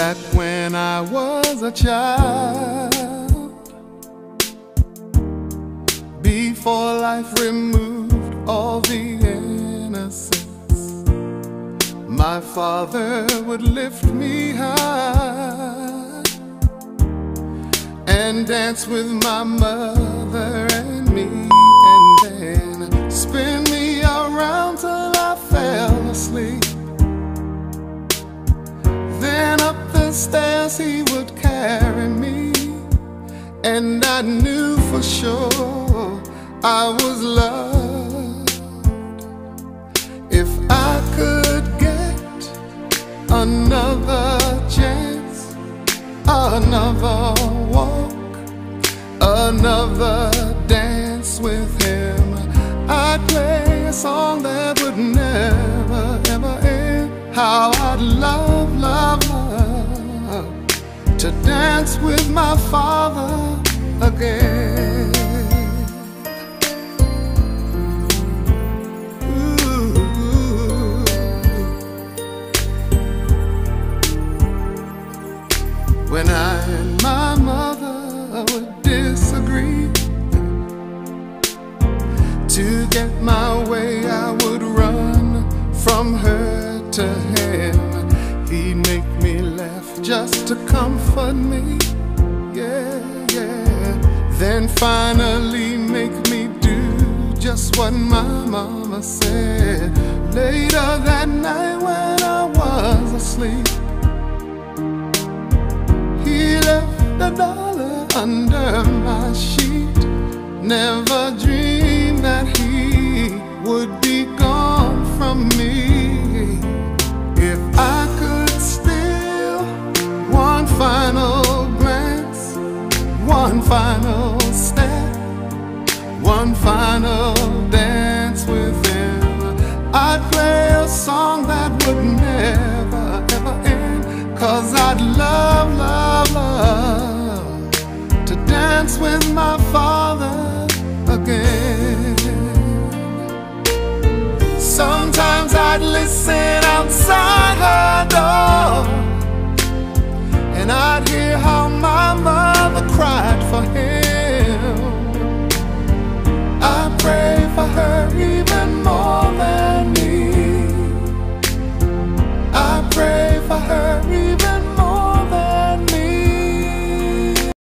that when I was a child, before life removed all the innocence, my father would lift me high and dance with my mother and me, and then spin me around till I fell asleep. Then up the stairs he would carry me, and I knew for sure I was loved. If I could get another chance, another walk, another dance with him, I'd play a song that would never ever end. How I'd love, love, love to dance with my father again. When I and my mother would disagree, to get my way I would run from her to him. He'd make me laugh just to comfort me, yeah, yeah. Then finally make me do just what my mama said. Later that night when I was asleep, he left $1 under my sheet. Never dreamed that he would be gone from me. If I could steal one final glance, one final step, one final dance with him, I'd play a song that would never ever end. 'Cause I'd love, love, love to dance with my father again. Sometimes I'd listen outside her door